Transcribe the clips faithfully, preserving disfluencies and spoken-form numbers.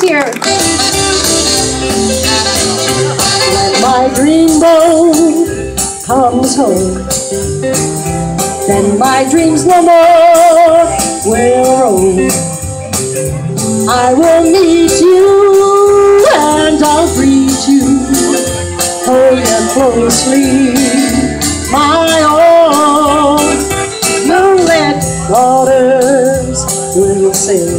here. When my dreamboat comes home, then my dreams no more will roam. I will meet you and I'll greet you, hold you closely, my own. Moonlit waters will sail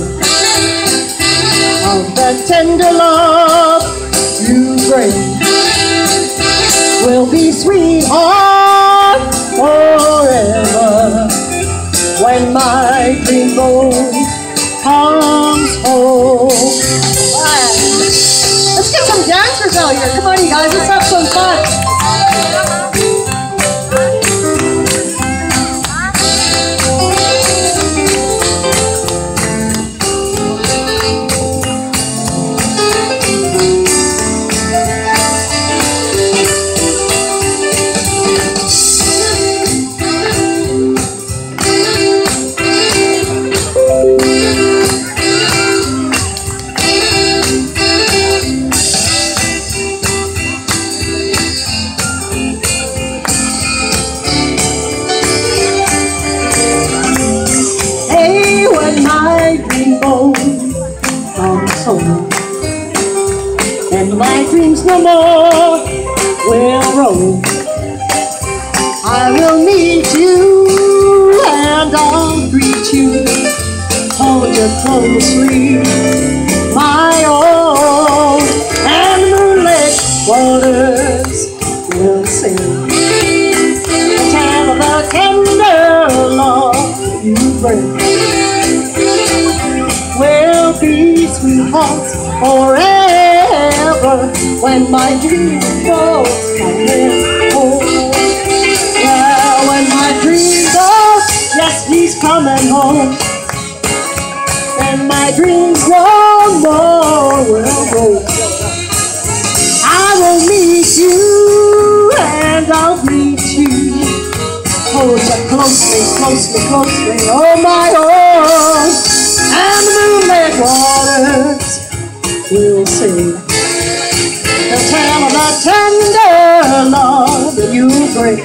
of the tender love you bring. We'll be sweetheart forever when my dreamboat comes home. Right. Let's get some dancers out here. Come on, you guys. Let's have some fun. Comes home, and my dreams no more will roam. I will meet you and I'll greet you, hold you closely, my own. And moonlit waters will sing, tell of the tender love you bring. We'll be sweethearts forever when my dreamboat comes home. Yeah, when my dreamboat, yes, he's coming home. And my dreams no more will go. I will meet you and I'll greet you, hold you closely, closely, closely, oh my own. And the moonlit waters will sing, they'll tell of the tender love that you bring.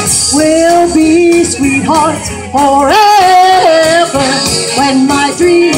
We'll be sweethearts forever when my dreams